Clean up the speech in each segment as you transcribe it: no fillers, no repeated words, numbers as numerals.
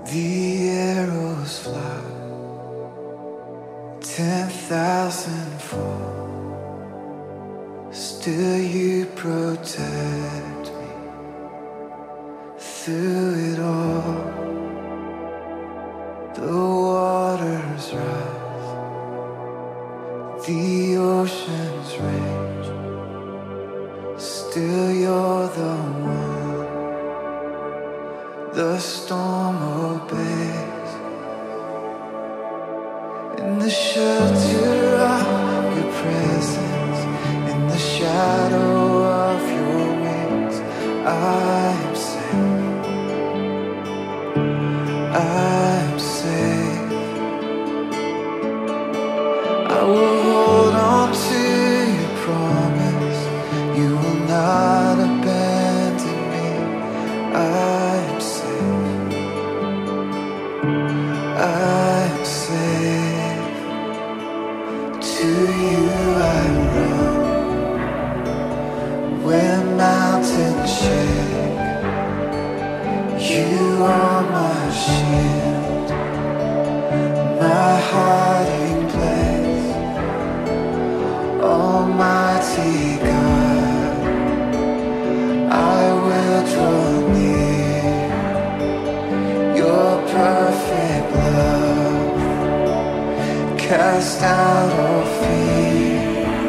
The arrows fly 10,000 fall. Still you protect me through it all. The waters rise, the oceans rage. Still you're the one the storm obeys. In the shelter of your presence, in the shadow of your wings, I am safe. I am safe. I will hold on to your promise. You will not abandon me. I am safe. I am safe. To you I run when mountains shake. You are my shield, my hiding place. Almighty God, I will draw near. Your perfect love cast out all fear.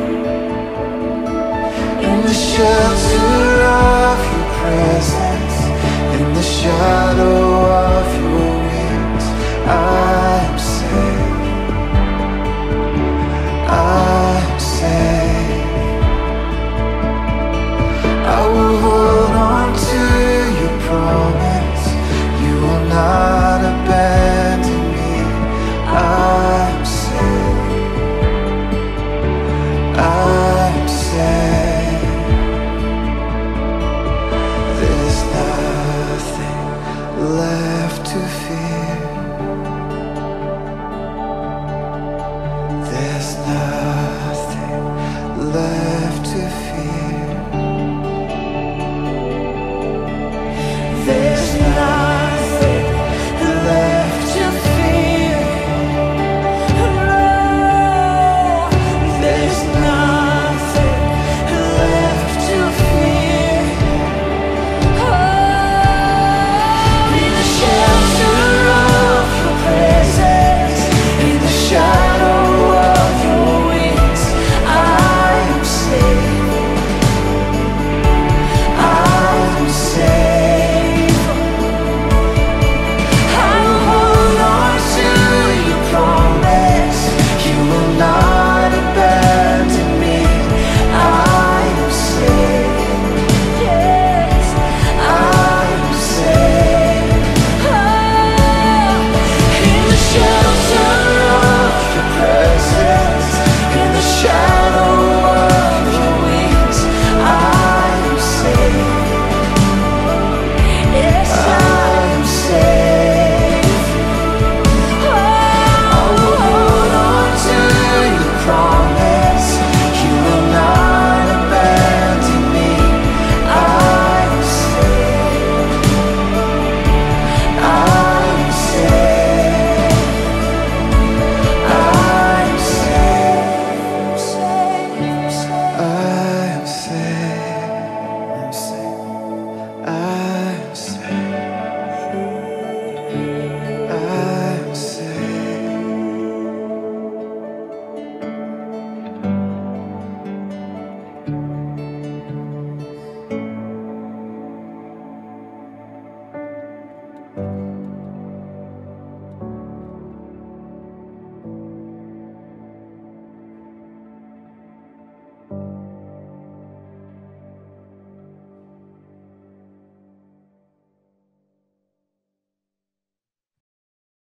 In the shelter of your presence, in the shadow of your wings, I am safe. I am safe. I will hold on to your promise. You will not abandon me. I am safe. I am safe. There's nothing left to fear.